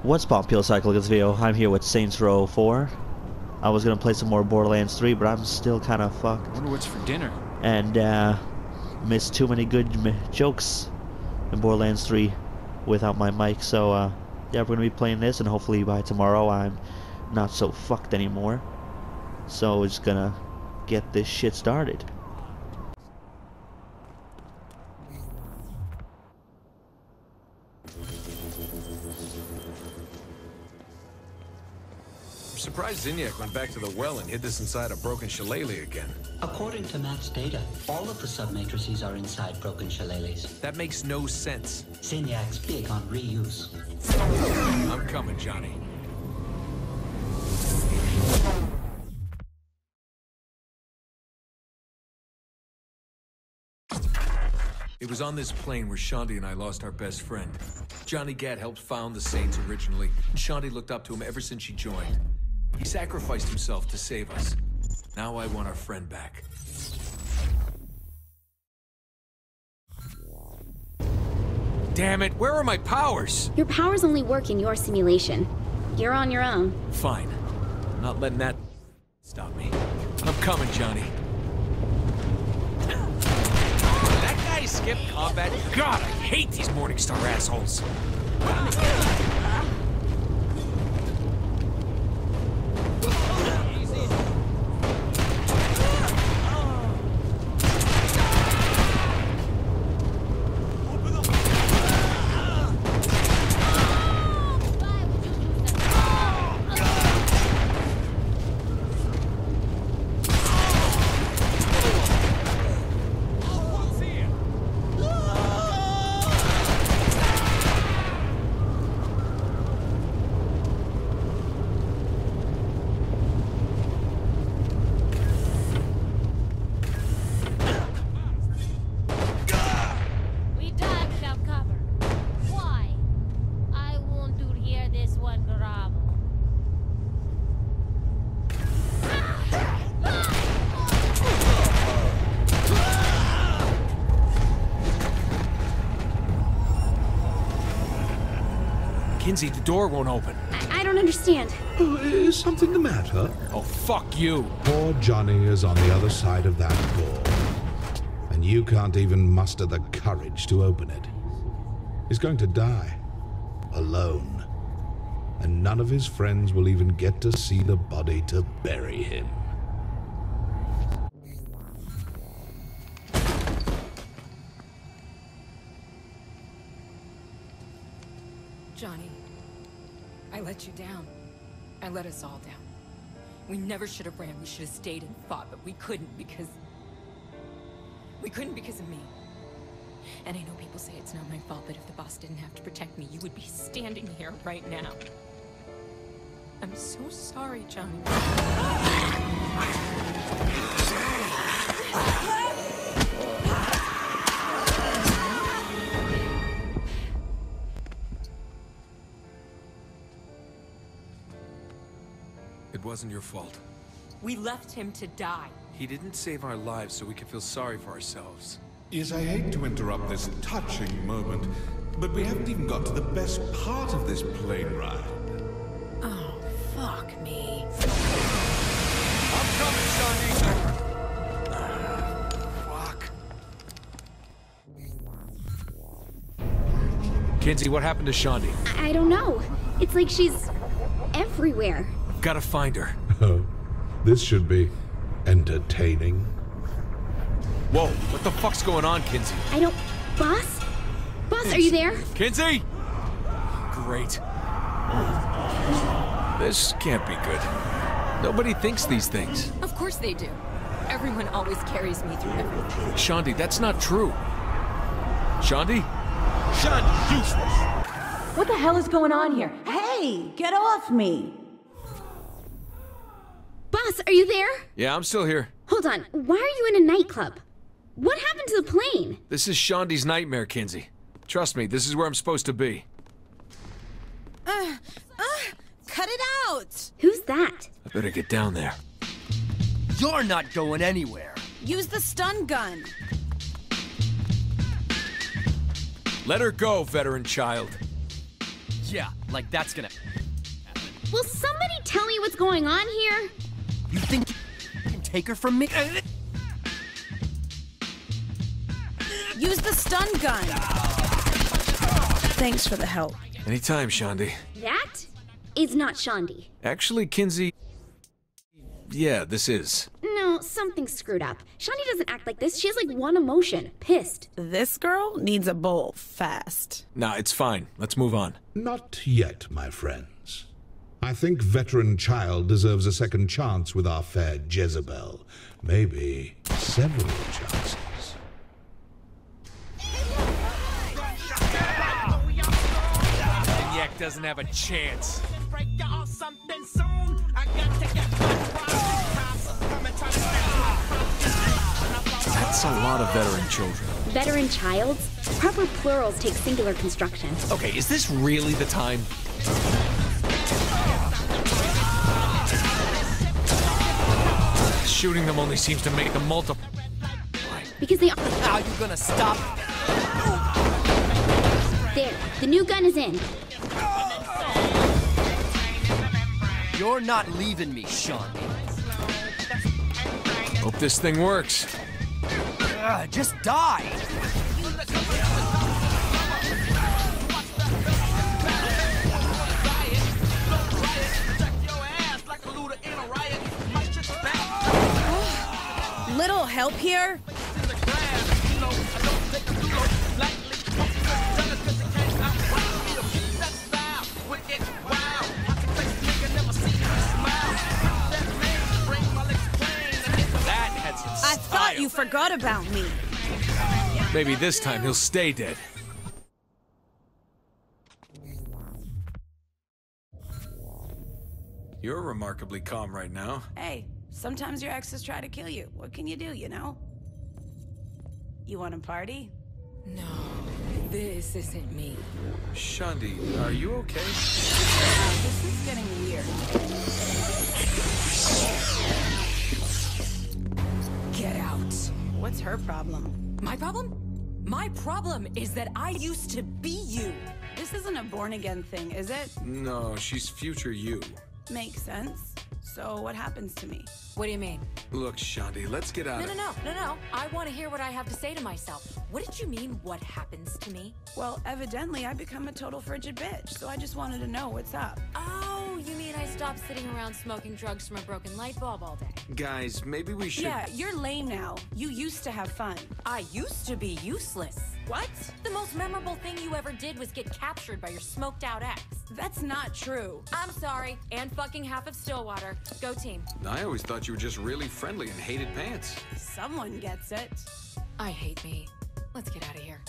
What's Pompeo Cyclic's video? I'm here with Saints Row 4. I was gonna play some more Borderlands 3, but I'm still kind of fucked. Wonder what's for dinner. And missed too many good jokes in Borderlands 3 without my mic. So yeah, we're gonna be playing this, and hopefully by tomorrow I'm not so fucked anymore. So we're just gonna get this shit started. I'm surprised Zinyak went back to the well and hid this inside a broken shillelagh again. According to Matt's data, all of the submatrices are inside broken shillelaghs. That makes no sense. Zinyak's big on reuse. I'm coming, Johnny. It was on this plane where Shanti and I lost our best friend. Johnny Gat helped found the Saints originally, and Shanti looked up to him ever since she joined. He sacrificed himself to save us. Now I want our friend back. Damn it, where are my powers? Your powers only work in your simulation. You're on your own. Fine. I'm not letting that stop me. I'm coming, Johnny. That guy skipped combat. God, I hate these Morningstar assholes. Kinsey, the door won't open. I don't understand. Oh, is something the matter? Oh, fuck you. Poor Johnny is on the other side of that door. And you can't even muster the courage to open it. He's going to die. Alone. And none of his friends will even get to see the body to bury him. Johnny, I let you down. I let us all down. We never should have ran. We should have stayed and fought, but we couldn't because of me. And I know people say it's not my fault, but if the boss didn't have to protect me, you would be standing here right now. I'm so sorry, Johnny. It wasn't your fault. We left him to die. He didn't save our lives so we could feel sorry for ourselves. Yes, I hate to interrupt this touching moment, but we haven't even got to the best part of this plane ride. Oh, fuck me. I'm coming, Shanti! Fuck. Kinsey, what happened to Shanti? I don't know. It's like she's everywhere. Gotta find her. Oh, this should be entertaining. Whoa, what the fuck's going on, Kinsey? I don't... Boss? Boss, are you there? Kinsey! Great. This can't be good. Nobody thinks these things. Of course they do. Everyone always carries me through everything. Shanti, that's not true. Shanti? Shanti, useless! What the hell is going on here? Hey, get off me! Boss, are you there? Yeah, I'm still here. Hold on, why are you in a nightclub? What happened to the plane? This is Shanti's nightmare, Kinsey. Trust me, this is where I'm supposed to be. Cut it out! Who's that? I better get down there. You're not going anywhere. Use the stun gun. Let her go, veteran child. Yeah, like that's gonna... Will somebody tell me what's going on here? You think you can take her from me? Use the stun gun. Thanks for the help. Anytime, Shaundi. That is not Shaundi. Actually, Kinsey... Yeah, this is. No, something's screwed up. Shaundi doesn't act like this. She has like one emotion. Pissed. This girl needs a bowl fast. Nah, it's fine. Let's move on. Not yet, my friends. I think veteran Child deserves a second chance with our fair Jezebel. Maybe several chances. Maniac doesn't have a chance. That's a lot of veteran children. Veteran childs? Proper plurals take singular construction. Okay, is this really the time? Shooting them only seems to make them multiply. Because they are... How you gonna stop? There, the new gun is in. You're not leaving me, Sean. Hope this thing works. Just die! Little help here? I thought you forgot about me. Maybe this time he'll stay dead. You're remarkably calm right now. Hey, sometimes your exes try to kill you. What can you do, you know? You want to party? No, this isn't me. Shaundi, are you okay? This is getting weird. Get out. What's her problem? My problem? My problem is that I used to be you. This isn't a born-again thing, is it? No, she's future you. Makes sense. So what happens to me? What do you mean? Look, Shaundi, let's get out of... No. I want to hear what I have to say to myself. What did you mean, what happens to me? Well, evidently I become a total frigid bitch, so I just wanted to know what's up. Oh, you mean I stopped sitting around smoking drugs from a broken light bulb all day? Guys, maybe we should... Yeah, you're lame now. You used to have fun. I used to be useless. What? The most memorable thing you ever did was get captured by your smoked out ex. That's not true. I'm sorry, and fucking half of Stillwater. Go team. I always thought you were just really friendly and hated pants. Someone gets it. I hate me. Let's get out of here.